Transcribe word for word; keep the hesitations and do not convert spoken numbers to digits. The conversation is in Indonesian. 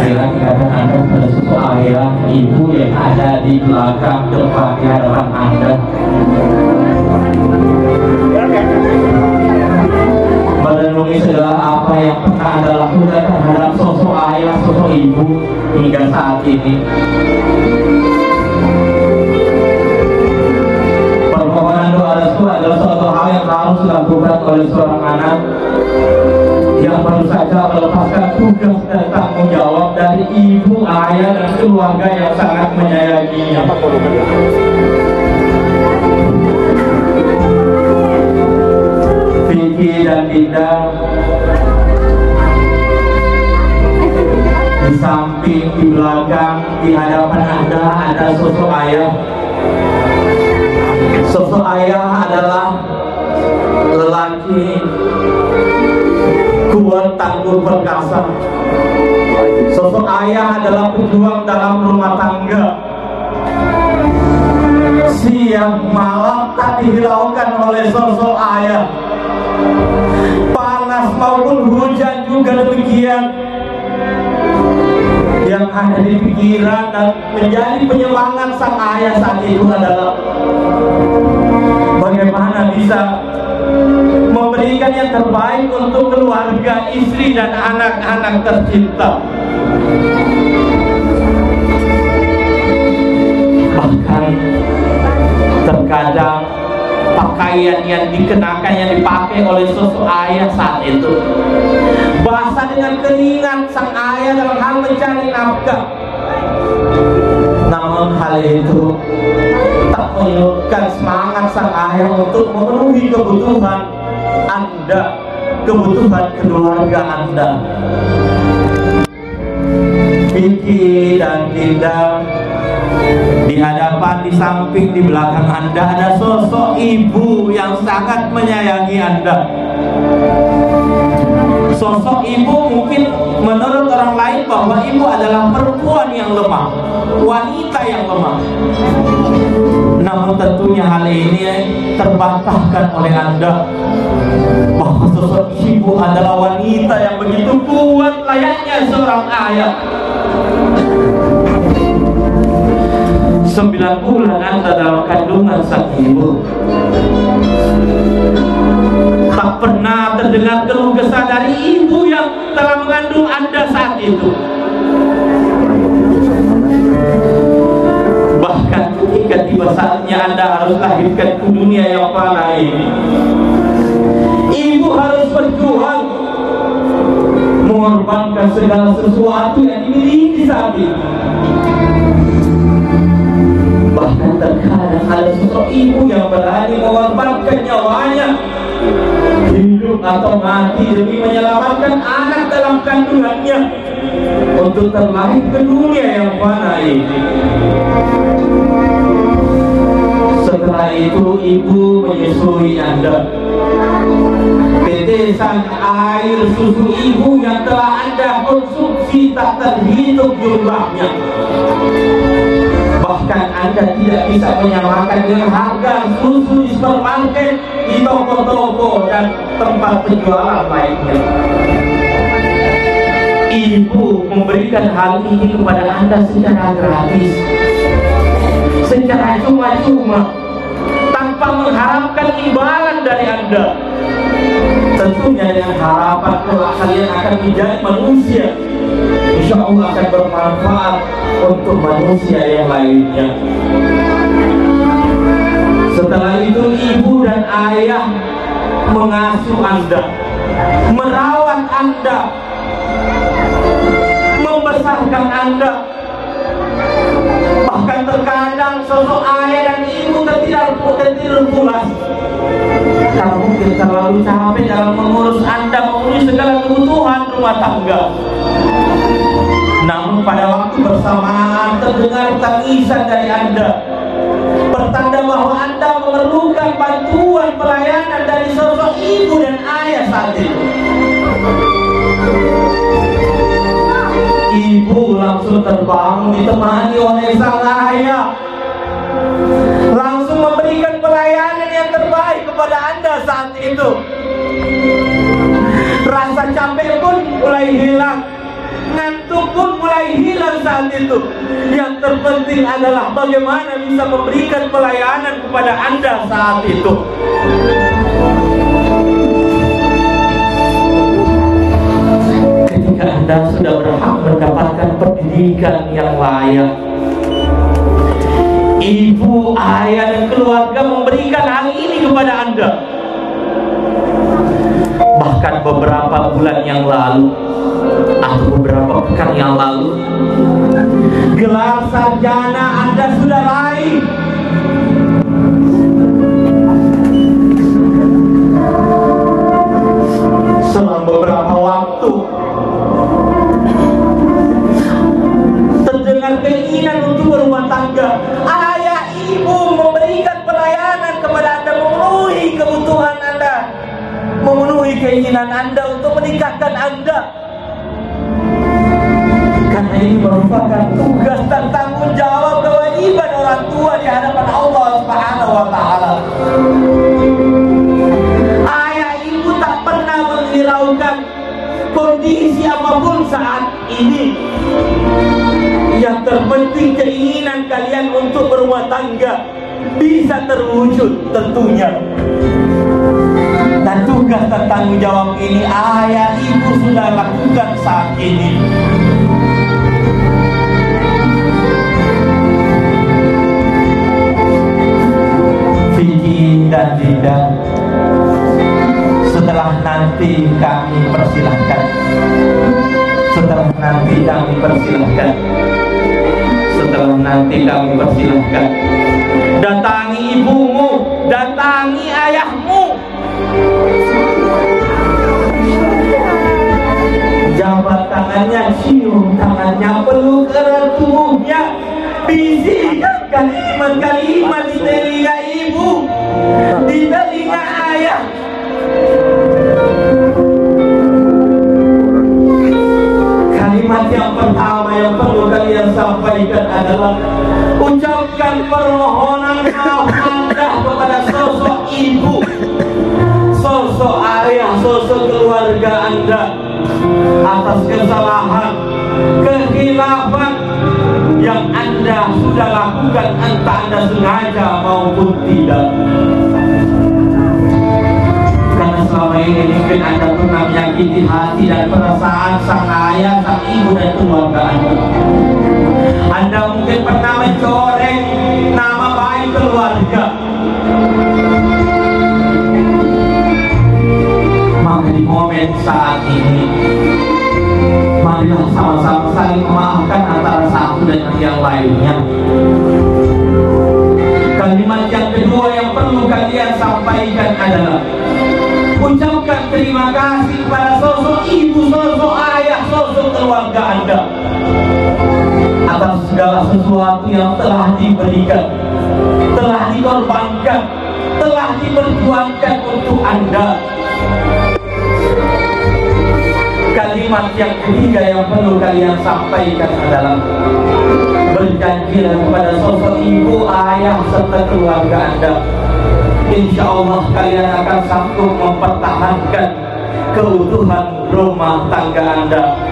kira kadang Anda pada suatu ayah ibu yang ada di belakang depan di hadapan Anda, merenungi segala apa yang pernah Anda lakukan terhadap sosok ayah, sosok ibu hingga saat ini. Permohonan doa restu adalah suatu hal yang harus dilakukan oleh seorang anak yang baru saja melepaskan tugas dan tanggung jawab dari ibu, ayah, dan keluarga yang sangat menyayanginya. Vicky dan Dinda, di samping, di belakang, di hadapan Anda ada sosok ayah. Sosok ayah adalah lelaki kuat, tangguh, perkasa. Sosok ayah adalah pejuang dalam rumah tangga. Siang malam tak dihiraukan oleh sosok ayah. Panas maupun hujan juga demikian. Yang ada di pikiran dan menjadi penyemangat sang ayah saat itu adalah bagaimana bisa memberikan yang terbaik untuk keluarga, istri, dan anak-anak tercinta. Bahkan terkadang pakaian yang dikenakan, yang dipakai oleh sosok ayah saat itu basah dengan keringat sang ayah dalam hal mencari nafkah. Namun hal itu tak menyurutkan semangat sang ayah untuk memenuhi kebutuhan Anda, kebutuhan keluarga Anda. Vicky dan Dinda, di hadapan, di samping, di belakang Anda ada sosok ibu yang sangat menyayangi Anda. Sosok ibu mungkin menurut orang lain bahwa ibu adalah perempuan yang lemah, wanita yang lemah. Namun tentunya hal ini terbantahkan oleh Anda bahwa sosok ibu adalah wanita yang begitu kuat layaknya seorang ayah. Sembilan bulan Anda dalam kandungan sang ibu, tak pernah terdengar keluh kesah dari ibu yang telah mengandung Anda saat itu. Bahkan ketika tiba saatnya Anda harus lahirkan ke dunia yang fana ini, ibu harus berjuang mengorbankan segala sesuatu yang dimiliki saat itu. Bahkan terkadang ada sosok ibu yang berani mengorbankan nyawanya, hidup atau mati, demi menyelamatkan anak dalam kandungannya untuk terlahir ke dunia yang fana ini. Setelah itu ibu menyusui Anda. Tetesan air susu ibu yang telah Anda konsumsi tak terhitung jumlahnya. Bahkan Anda tidak bisa menyamakan dengan harga susu di supermarket, di toko-toko, dan tempat penjualan lainnya. Ibu memberikan hal ini kepada Anda secara gratis, secara cuma-cuma, tanpa mengharapkan imbalan dari Anda. Tentunya dengan harapan kalau kalian akan menjadi manusia, insya Allah akan bermanfaat untuk manusia yang lainnya. Setelah itu ibu dan ayah mengasuh Anda, merawat Anda, membesarkan Anda. Bahkan terkadang sosok ayah dan ibu tertidur pulas karena mungkin terlalu capek dalam mengurus Anda, memenuhi segala kebutuhan rumah tangga. Namun pada waktu bersamaan terdengar tangisan dari Anda, pertanda bahwa Anda memerlukan bantuan pelayanan dari sosok ibu dan ayah saat itu. Ibu langsung terbangun ditemani oleh sang ayah, langsung memberikan pelayanan yang terbaik kepada Anda saat itu. Rasa capek pun mulai hilang, ngantuk pun mulai mulai hilang saat itu. Yang terpenting adalah bagaimana bisa memberikan pelayanan kepada Anda saat itu. Ketika Anda sudah berhak mendapatkan pendidikan yang layak, ibu, ayah, dan keluarga memberikan hal ini kepada Anda. Bahkan beberapa bulan yang lalu atau beberapa pekan yang lalu, gelar sarjana Anda sudah raih. Selang beberapa waktu terdengar keinginan untuk berumah tangga. Ayah, ibu memberikan pelayanan kepada Anda, memenuhi kebutuhan Anda, memenuhi keinginan Anda untuk menikahkan Anda. Karena ini merupakan tugas dan tanggung jawab kewajiban orang tua di hadapan Allah Subhanahu wa taala. Ayah, ibu tak pernah menghiraukan kondisi apapun saat ini. Yang terpenting keinginan kalian untuk berumah tangga bisa terwujud tentunya. Dan tugas dan tanggung jawab ini ayah ibu sudah lakukan saat ini. Vicky dan Dinda, setelah nanti kami persilahkan, setelah nanti kami persilahkan, setelah nanti kami persilahkan, datangi ibumu, datangi ayahmu, jabat tangannya, cium tangannya, peluk erat tubuhnya, bisikan kalimat-kalimat di telinga ibu, di telinga ayah. Kalimat yang pertama yang perlu kalian sampaikan adalah ucapkan permohonan maaf Anda kepada sosok ibu, sosok ayah, sosok keluarga Anda atas kesalahan, kekhilafan yang Anda sudah lakukan, entah Anda sengaja maupun tidak. Karena selama ini mungkin Anda pernah menyakiti hati dan perasaan sang ayah, sang ibu, dan keluarga Anda. Anda mungkin pernah mencoreng nama baik keluarga. Maka di momen saat ini, marilah sama-sama saling memaafkan antara satu dengan yang lainnya. Kalimat yang kedua yang perlu kalian sampaikan adalah ucapkan terima kasih pada sosok ibu, sosok ayah, sosok keluarga Anda atas segala sesuatu yang telah diberikan, telah dikorbankan, telah diperjuangkan untuk Anda. Kalimat yang ketiga yang perlu kalian sampaikan adalah berjanjilah kepada sosok ibu, ayah, serta keluarga Anda. Insya Allah kalian akan sanggup mempertahankan keutuhan rumah tangga Anda.